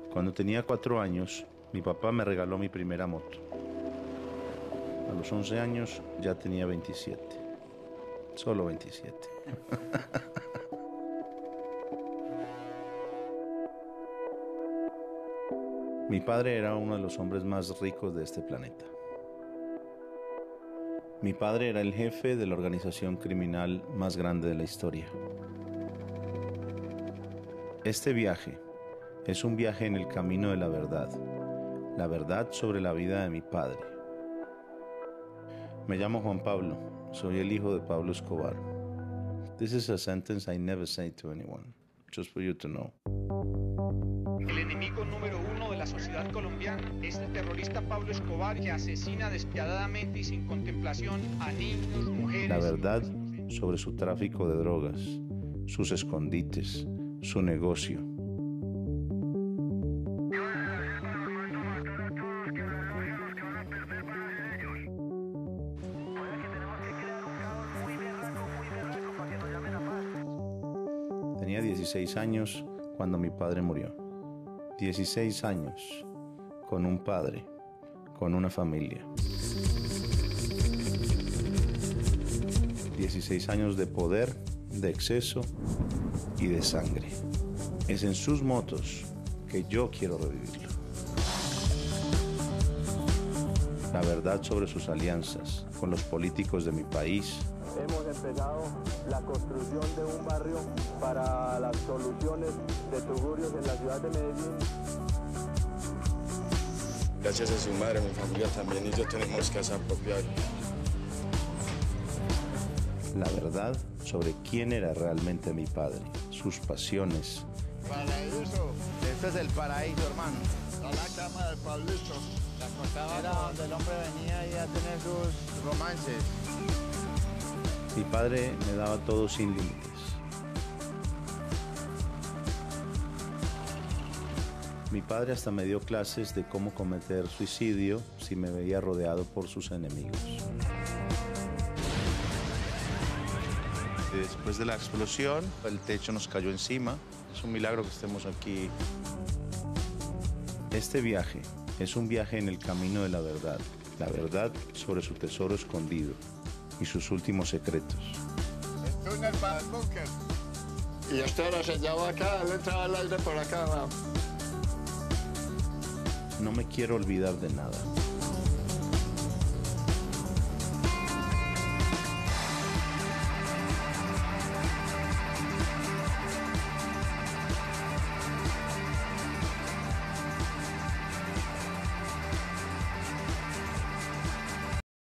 Cuando tenía 4 años, mi papá me regaló mi primera moto. A los 11 años ya tenía 27. Solo 27. Mi padre era uno de los hombres más ricos de este planeta. Mi padre era el jefe de la organización criminal más grande de la historia. Este viaje es un viaje en el camino de la verdad sobre la vida de mi padre. Me llamo Juan Pablo, soy el hijo de Pablo Escobar. This is a sentence I never say to anyone, just for you to know. El enemigo número 1 de la sociedad colombiana es el terrorista Pablo Escobar, que asesina despiadadamente y sin contemplación a niños, mujeres... La verdad sobre su tráfico de drogas, sus escondites, su negocio. Tenía 16 años cuando mi padre murió. 16 años con un padre, con una familia. 16 años de poder, de exceso y de sangre. Es en sus motos que yo quiero revivirlo. La verdad sobre sus alianzas con los políticos de mi país. Hemos empezado la construcción de un barrio para las soluciones de tugurios en la ciudad de Medellín. Gracias a su madre, mi familia también y yo tenemos casa propia. La verdad sobre quién era realmente mi padre, sus pasiones. Paraíso. Este es el paraíso, hermano. La cama del Pablito. La contaba era donde el hombre venía y a tener sus romances. Mi padre me daba todo sin límites. Mi padre hasta me dio clases de cómo cometer suicidio si me veía rodeado por sus enemigos. Después de la explosión, el techo nos cayó encima. Es un milagro que estemos aquí. Este viaje es un viaje en el camino de la verdad sobre su tesoro escondido y sus últimos secretos. El túnel para el búnker. Y esto era sellado acá, le entraba el aire por acá. No me quiero olvidar de nada.